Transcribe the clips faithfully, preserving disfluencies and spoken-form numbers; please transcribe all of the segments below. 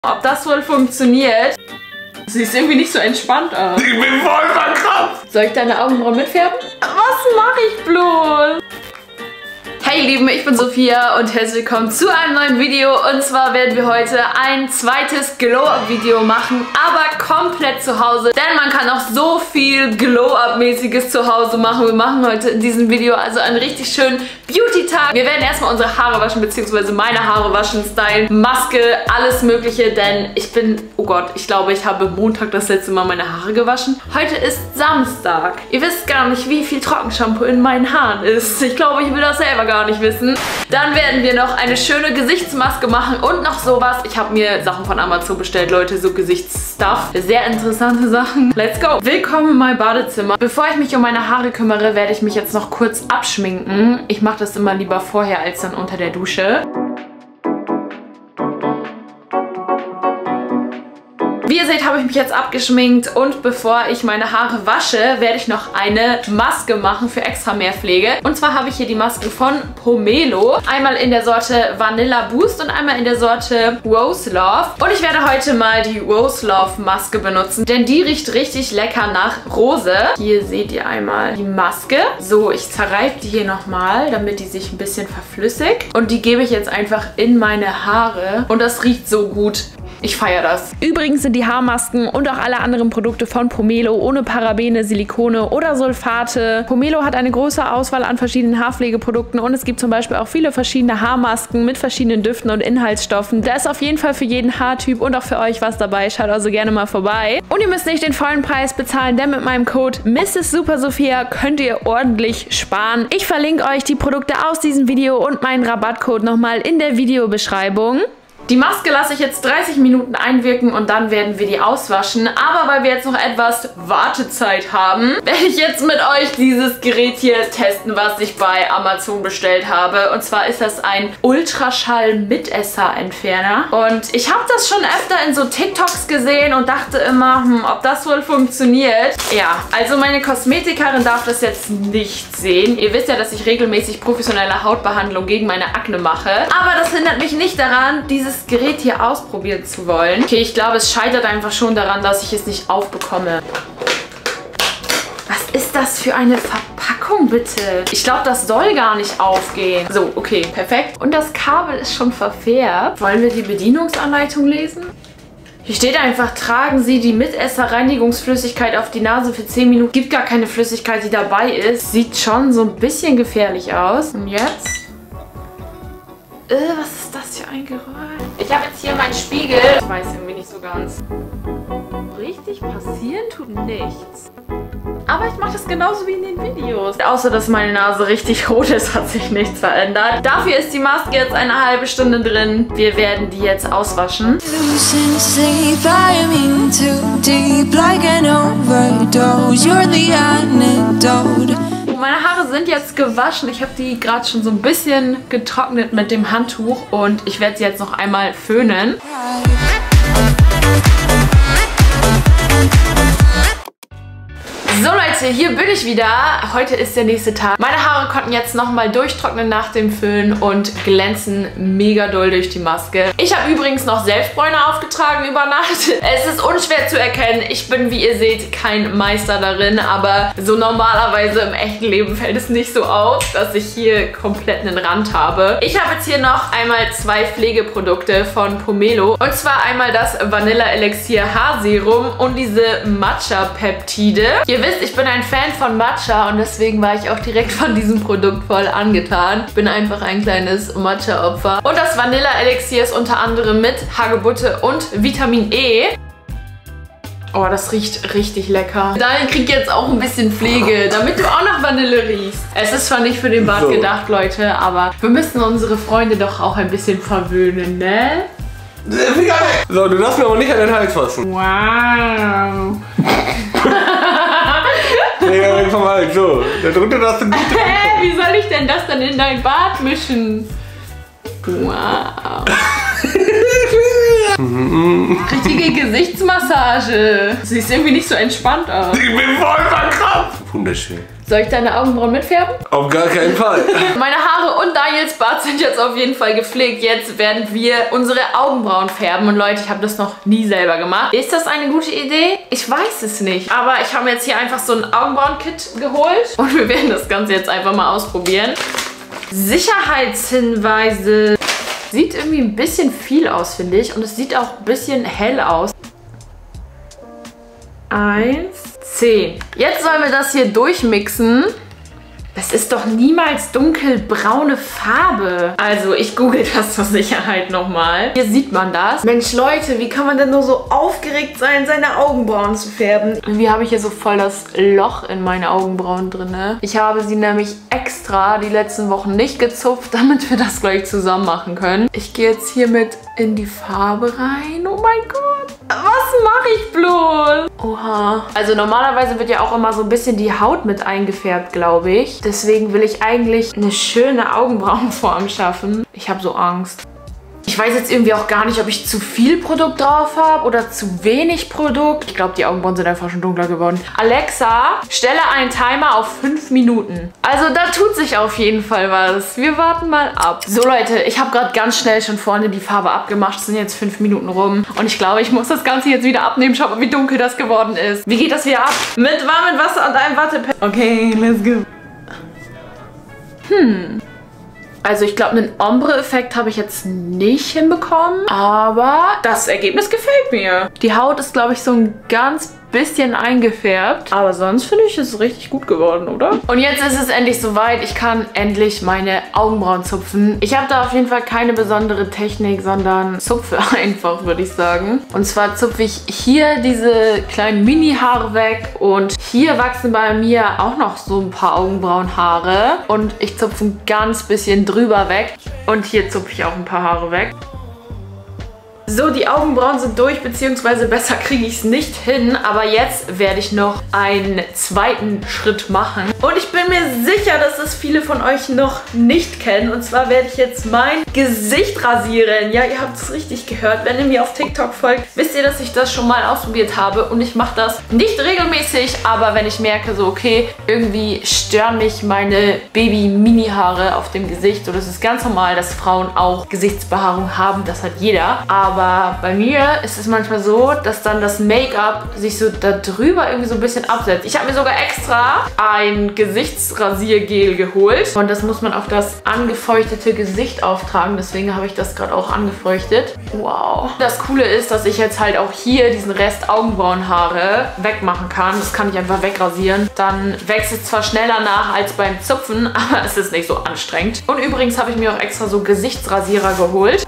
Ob das wohl funktioniert? Siehst irgendwie nicht so entspannt aus. Ich bin voll verkrampft. Soll ich deine Augenbrauen mitfärben? Was mache ich bloß? Hey ihr Lieben, ich bin Sophia und herzlich willkommen zu einem neuen Video. Und zwar werden wir heute ein zweites Glow-Up-Video machen, aber komplett zu Hause. Denn man kann auch so viel Glow-Up-mäßiges zu Hause machen. Wir machen heute in diesem Video also einen richtig schönen Beauty-Tag. Wir werden erstmal unsere Haare waschen, beziehungsweise meine Haare waschen, stylen, Maske, alles mögliche. Denn ich bin, oh Gott, ich glaube, ich habe Montag das letzte Mal meine Haare gewaschen. Heute ist Samstag. Ihr wisst gar nicht, wie viel Trockenshampoo in meinen Haaren ist. Ich glaube, ich will das selber gar nicht wissen. Dann werden wir noch eine schöne Gesichtsmaske machen und noch sowas. Ich habe mir Sachen von Amazon bestellt, Leute, so Gesichtsstuff. Sehr interessante Sachen. Let's go! Willkommen in meinem Badezimmer. Bevor ich mich um meine Haare kümmere, werde ich mich jetzt noch kurz abschminken. Ich mache das immer lieber vorher als dann unter der Dusche. Wie ihr seht, habe ich mich jetzt abgeschminkt und bevor ich meine Haare wasche, werde ich noch eine Maske machen für extra mehr Pflege. Und zwar habe ich hier die Masken von Pomelo. Einmal in der Sorte Vanilla Boost und einmal in der Sorte Rose Love. Und ich werde heute mal die Rose Love Maske benutzen, denn die riecht richtig lecker nach Rose. Hier seht ihr einmal die Maske. So, ich zerreibe die hier nochmal, damit die sich ein bisschen verflüssigt. Und die gebe ich jetzt einfach in meine Haare. Und das riecht so gut. Ich feiere das. Übrigens sind die Haarmasken und auch alle anderen Produkte von Pomelo ohne Parabene, Silikone oder Sulfate. Pomelo hat eine große Auswahl an verschiedenen Haarpflegeprodukten und es gibt zum Beispiel auch viele verschiedene Haarmasken mit verschiedenen Düften und Inhaltsstoffen. Da ist auf jeden Fall für jeden Haartyp und auch für euch was dabei. Schaut also gerne mal vorbei. Und ihr müsst nicht den vollen Preis bezahlen, denn mit meinem Code Misses Super Sophia könnt ihr ordentlich sparen. Ich verlinke euch die Produkte aus diesem Video und meinen Rabattcode nochmal in der Videobeschreibung. Die Maske lasse ich jetzt dreißig Minuten einwirken und dann werden wir die auswaschen. Aber weil wir jetzt noch etwas Wartezeit haben, werde ich jetzt mit euch dieses Gerät hier testen, was ich bei Amazon bestellt habe. Und zwar ist das ein Ultraschall-Mitesser-Entferner. Und ich habe das schon öfter in so TikToks gesehen und dachte immer, hm, ob das wohl funktioniert. Ja, also meine Kosmetikerin darf das jetzt nicht sehen. Ihr wisst ja, dass ich regelmäßig professionelle Hautbehandlung gegen meine Akne mache. Aber das hindert mich nicht daran, dieses Gerät hier ausprobieren zu wollen. Okay, ich glaube, es scheitert einfach schon daran, dass ich es nicht aufbekomme. Was ist das für eine Verpackung, bitte? Ich glaube, das soll gar nicht aufgehen. So, okay, perfekt. Und das Kabel ist schon verfärbt. Wollen wir die Bedienungsanleitung lesen? Hier steht einfach, tragen Sie die Mitesser-Reinigungsflüssigkeit auf die Nase für zehn Minuten. Gibt gar keine Flüssigkeit, die dabei ist. Sieht schon so ein bisschen gefährlich aus. Und jetzt? Äh, was ist das für ein Geräusch? Ich habe jetzt hier meinen Spiegel. Ich weiß irgendwie nicht so ganz. Richtig passieren tut nichts. Aber ich mache das genauso wie in den Videos. Außer, dass meine Nase richtig rot ist, hat sich nichts verändert. Dafür ist die Maske jetzt eine halbe Stunde drin. Wir werden die jetzt auswaschen. Meine Haare sind jetzt gewaschen. Ich habe die gerade schon so ein bisschen getrocknet mit dem Handtuch und ich werde sie jetzt noch einmal föhnen. So Leute, hier bin ich wieder. Heute ist der nächste Tag. Meine Haare konnten jetzt nochmal durchtrocknen nach dem Föhn und glänzen mega doll durch die Maske. Ich habe übrigens noch Senfbräune aufgetragen über Nacht. Es ist unschwer zu erkennen. Ich bin, wie ihr seht, kein Meister darin, aber so normalerweise im echten Leben fällt es nicht so auf, dass ich hier komplett einen Rand habe. Ich habe jetzt hier noch einmal zwei Pflegeprodukte von Pomelo. Und zwar einmal das Vanilla Elixier Haarserum und diese Matcha Peptide. Ihr wisst, ich bin ein Fan von Matcha und deswegen war ich auch direkt von diesem Produkt voll angetan. Ich bin einfach ein kleines Matcha-Opfer. Und das Vanilla Elixier ist unter anderem mit Hagebutte und Vitamin E. Oh, das riecht richtig lecker. Daniel kriegt jetzt auch ein bisschen Pflege, damit du auch noch Vanille riechst. Es ist zwar nicht für den Bart gedacht, Leute, aber wir müssen unsere Freunde doch auch ein bisschen verwöhnen, ne? So, du darfst mir aber nicht an den Hals fassen. Wow. Nee, vom Hals, so. Da drunter darfst du nicht. Hä, wie soll ich denn das dann in dein Bart mischen? Wow. Richtige Gesichtsmassage. Siehst irgendwie nicht so entspannt aus. Ich bin voll verkrampft. Wunderschön. Soll ich deine Augenbrauen mitfärben? Auf gar keinen Fall. Meine Haare und Daniels Bart sind jetzt auf jeden Fall gepflegt. Jetzt werden wir unsere Augenbrauen färben. Und Leute, ich habe das noch nie selber gemacht. Ist das eine gute Idee? Ich weiß es nicht. Aber ich habe mir jetzt hier einfach so ein Augenbrauen-Kit geholt. Und wir werden das Ganze jetzt einfach mal ausprobieren. Sicherheitshinweise. Sieht irgendwie ein bisschen viel aus, finde ich. Und es sieht auch ein bisschen hell aus. Eins, zehn. Jetzt sollen wir das hier durchmixen. Das ist doch niemals dunkelbraune Farbe. Also ich google das zur Sicherheit nochmal. Hier sieht man das. Mensch Leute, wie kann man denn nur so aufgeregt sein, seine Augenbrauen zu färben? Irgendwie habe ich hier so voll das Loch in meine Augenbrauen drin. Ich habe sie nämlich extra die letzten Wochen nicht gezupft, damit wir das gleich zusammen machen können. Ich gehe jetzt hiermit in die Farbe rein. Oh mein Gott. Was mache ich bloß? Oha. Also normalerweise wird ja auch immer so ein bisschen die Haut mit eingefärbt, glaube ich. Deswegen will ich eigentlich eine schöne Augenbrauenform schaffen. Ich habe so Angst. Ich weiß jetzt irgendwie auch gar nicht, ob ich zu viel Produkt drauf habe oder zu wenig Produkt. Ich glaube, die Augenbrauen sind einfach schon dunkler geworden. Alexa, stelle einen Timer auf fünf Minuten. Also da tut sich auf jeden Fall was. Wir warten mal ab. So Leute, ich habe gerade ganz schnell schon vorne die Farbe abgemacht. Es sind jetzt fünf Minuten rum. Und ich glaube, ich muss das Ganze jetzt wieder abnehmen. Schaut mal, wie dunkel das geworden ist. Wie geht das wieder ab? Mit warmem Wasser und einem Wattepad. Okay, let's go. Hm. Also ich glaube, einen Ombre-Effekt habe ich jetzt nicht hinbekommen, aber das Ergebnis gefällt mir. Die Haut ist, glaube ich, so ein ganz bisschen eingefärbt, aber sonst finde ich es richtig gut geworden, oder? Und jetzt ist es endlich soweit. Ich kann endlich meine Augenbrauen zupfen. Ich habe da auf jeden Fall keine besondere Technik, sondern zupfe einfach, würde ich sagen. Und zwar zupfe ich hier diese kleinen Mini-Haare weg und hier wachsen bei mir auch noch so ein paar Augenbrauenhaare und ich zupfe ein ganz bisschen drüber weg und hier zupfe ich auch ein paar Haare weg. So, die Augenbrauen sind durch, beziehungsweise besser kriege ich es nicht hin. Aber jetzt werde ich noch einen zweiten Schritt machen. Und ich bin mir sicher, dass das viele von euch noch nicht kennen. Und zwar werde ich jetzt mein Gesicht rasieren. Ja, ihr habt es richtig gehört. Wenn ihr mir auf TikTok folgt, wisst ihr, dass ich das schon mal ausprobiert habe. Und ich mache das nicht regelmäßig, aber wenn ich merke, so okay, irgendwie stören mich meine Baby-Mini-Haare auf dem Gesicht. Und es ist ganz normal, dass Frauen auch Gesichtsbehaarung haben. Das hat jeder. Aber Aber bei mir ist es manchmal so, dass dann das Make-up sich so da drüber irgendwie so ein bisschen absetzt. Ich habe mir sogar extra ein Gesichtsrasiergel geholt. Und das muss man auf das angefeuchtete Gesicht auftragen. Deswegen habe ich das gerade auch angefeuchtet. Wow. Das Coole ist, dass ich jetzt halt auch hier diesen Rest Augenbrauenhaare wegmachen kann. Das kann ich einfach wegrasieren. Dann wächst es zwar schneller nach als beim Zupfen, aber es ist nicht so anstrengend. Und übrigens habe ich mir auch extra so Gesichtsrasierer geholt.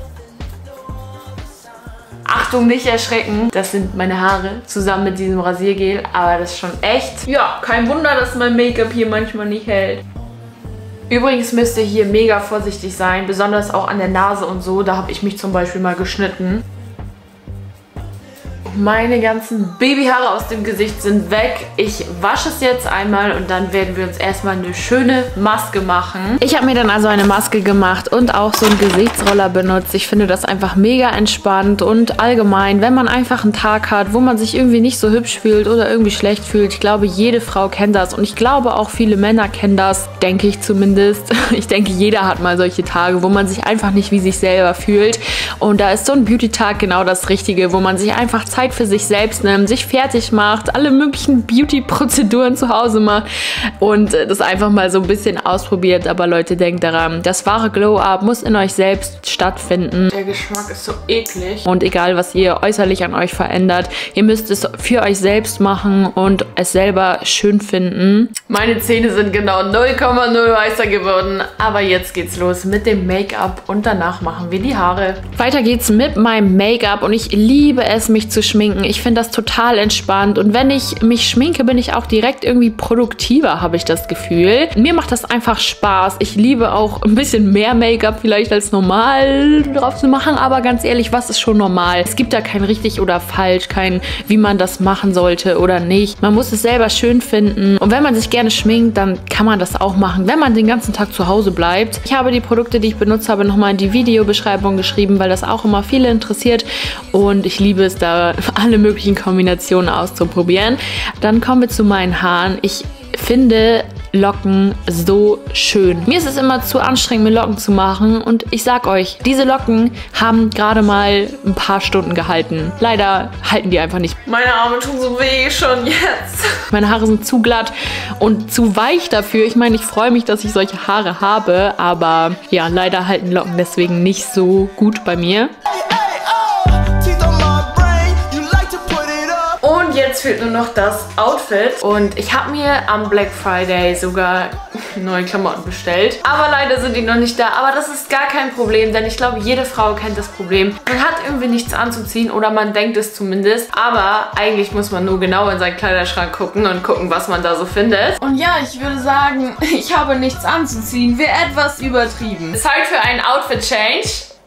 Achtung, nicht erschrecken. Das sind meine Haare zusammen mit diesem Rasiergel. Aber das ist schon echt. Ja, kein Wunder, dass mein Make-up hier manchmal nicht hält. Übrigens müsst ihr hier mega vorsichtig sein. Besonders auch an der Nase und so. Da habe ich mich zum Beispiel mal geschnitten. Meine ganzen Babyhaare aus dem Gesicht sind weg. Ich wasche es jetzt einmal und dann werden wir uns erstmal eine schöne Maske machen. Ich habe mir dann also eine Maske gemacht und auch so einen Gesichtsroller benutzt. Ich finde das einfach mega entspannt und allgemein, wenn man einfach einen Tag hat, wo man sich irgendwie nicht so hübsch fühlt oder irgendwie schlecht fühlt. Ich glaube, jede Frau kennt das und ich glaube auch viele Männer kennen das, denke ich zumindest. Ich denke, jeder hat mal solche Tage, wo man sich einfach nicht wie sich selber fühlt. Und da ist so ein Beauty-Tag genau das Richtige, wo man sich einfach Zeit für sich selbst nimmt, sich fertig macht, alle möglichen Beauty-Prozeduren zu Hause macht und das einfach mal so ein bisschen ausprobiert. Aber Leute, denkt daran, das wahre Glow-Up muss in euch selbst stattfinden. Der Geschmack ist so eklig. Und egal, was ihr äußerlich an euch verändert, ihr müsst es für euch selbst machen und es selber schön finden. Meine Zähne sind genau null Komma null weißer geworden, aber jetzt geht's los mit dem Make-up und danach machen wir die Haare. Weiter geht's mit meinem Make-up und ich liebe es, mich zu schminken. Ich finde das total entspannt und wenn ich mich schminke, bin ich auch direkt irgendwie produktiver, habe ich das Gefühl. Mir macht das einfach Spaß. Ich liebe auch ein bisschen mehr Make-up vielleicht als normal drauf zu machen, aber ganz ehrlich, was ist schon normal? Es gibt da kein richtig oder falsch, kein wie man das machen sollte oder nicht. Man muss es selber schön finden und wenn man sich gerne schminkt, dann kann man das auch machen, wenn man den ganzen Tag zu Hause bleibt. Ich habe die Produkte, die ich benutzt habe, nochmal in die Videobeschreibung geschrieben, weil das auch immer viele interessiert und ich liebe es da alle möglichen Kombinationen auszuprobieren. Dann kommen wir zu meinen Haaren. Ich finde Locken so schön. Mir ist es immer zu anstrengend, mir Locken zu machen und ich sag euch, diese Locken haben gerade mal ein paar Stunden gehalten. Leider halten die einfach nicht. Meine Arme tun so weh schon jetzt. Meine Haare sind zu glatt und zu weich dafür. Ich meine, ich freue mich, dass ich solche Haare habe, aber ja, leider halten Locken deswegen nicht so gut bei mir. Und jetzt fehlt nur noch das Outfit und ich habe mir am Black Friday sogar neue Klamotten bestellt. Aber leider sind die noch nicht da. Aber das ist gar kein Problem, denn ich glaube, jede Frau kennt das Problem. Man hat irgendwie nichts anzuziehen oder man denkt es zumindest. Aber eigentlich muss man nur genau in seinen Kleiderschrank gucken und gucken, was man da so findet. Und ja, ich würde sagen, ich habe nichts anzuziehen. Wäre etwas übertrieben. Zeit für einen Outfit-Change.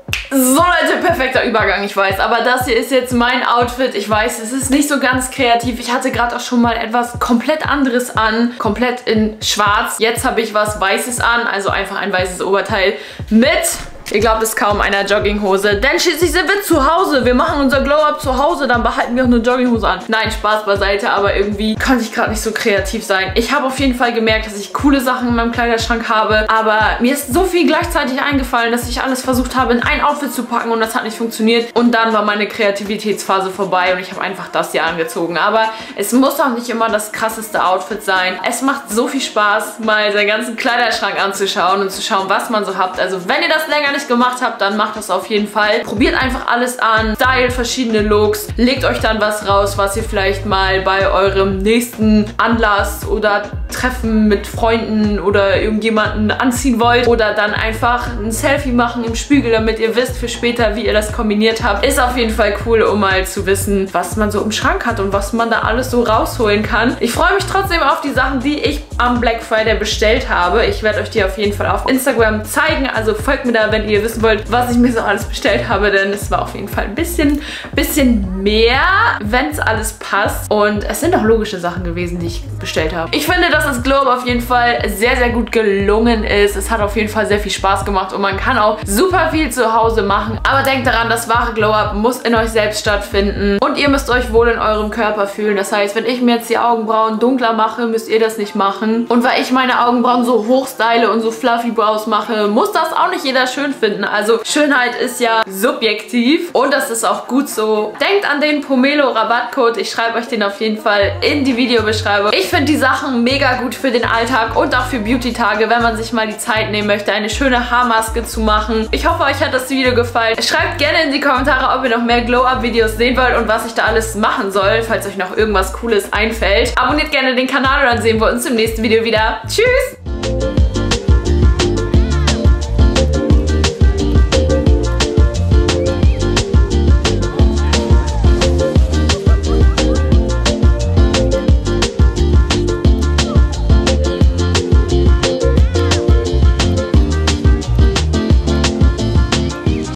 So Leute, perfekter Übergang, ich weiß. Aber das hier ist jetzt mein Outfit. Ich weiß, es ist nicht so ganz kreativ. Ich hatte gerade auch schon mal etwas komplett anderes an. Komplett in schwarz. Jetzt habe ich was Weißes an. Also einfach ein weißes Oberteil mit... Ihr glaubt es kaum, einer Jogginghose. Denn schließlich sind wir zu Hause. Wir machen unser Glow-Up zu Hause. Dann behalten wir auch eine Jogginghose an. Nein, Spaß beiseite. Aber irgendwie konnte ich gerade nicht so kreativ sein. Ich habe auf jeden Fall gemerkt, dass ich coole Sachen in meinem Kleiderschrank habe. Aber mir ist so viel gleichzeitig eingefallen, dass ich alles versucht habe, in ein Outfit zu packen. Und das hat nicht funktioniert. Und dann war meine Kreativitätsphase vorbei. Und ich habe einfach das hier angezogen. Aber es muss auch nicht immer das krasseste Outfit sein. Es macht so viel Spaß, mal seinen ganzen Kleiderschrank anzuschauen und zu schauen, was man so habt. Also wenn ihr das länger nicht gemacht habt, dann macht das auf jeden Fall. Probiert einfach alles an, stylt verschiedene Looks, legt euch dann was raus, was ihr vielleicht mal bei eurem nächsten Anlass oder Treffen mit Freunden oder irgendjemanden anziehen wollt oder dann einfach ein Selfie machen im Spiegel, damit ihr wisst für später, wie ihr das kombiniert habt. Ist auf jeden Fall cool, um mal zu wissen, was man so im Schrank hat und was man da alles so rausholen kann. Ich freue mich trotzdem auf die Sachen, die ich am Black Friday bestellt habe. Ich werde euch die auf jeden Fall auf Instagram zeigen, also folgt mir da, wenn ihr wissen wollt, was ich mir so alles bestellt habe, denn es war auf jeden Fall ein bisschen, bisschen mehr, wenn es alles passt. Und es sind auch logische Sachen gewesen, die ich bestellt habe. Ich finde, dass das Glow-Up auf jeden Fall sehr, sehr gut gelungen ist. Es hat auf jeden Fall sehr viel Spaß gemacht und man kann auch super viel zu Hause machen. Aber denkt daran, das wahre Glow-Up muss in euch selbst stattfinden und ihr müsst euch wohl in eurem Körper fühlen. Das heißt, wenn ich mir jetzt die Augenbrauen dunkler mache, müsst ihr das nicht machen. Und weil ich meine Augenbrauen so hoch style und so fluffy Brows mache, muss das auch nicht jeder schön finden. Also Schönheit ist ja subjektiv und das ist auch gut so. Denkt an den Pomelo Rabattcode. Ich schreibe euch den auf jeden Fall in die Videobeschreibung. Ich finde die Sachen mega gut für den Alltag und auch für Beauty-Tage, wenn man sich mal die Zeit nehmen möchte, eine schöne Haarmaske zu machen. Ich hoffe, euch hat das Video gefallen. Schreibt gerne in die Kommentare, ob ihr noch mehr Glow-Up-Videos sehen wollt und was ich da alles machen soll, falls euch noch irgendwas Cooles einfällt. Abonniert gerne den Kanal und dann sehen wir uns im nächsten Video wieder. Tschüss!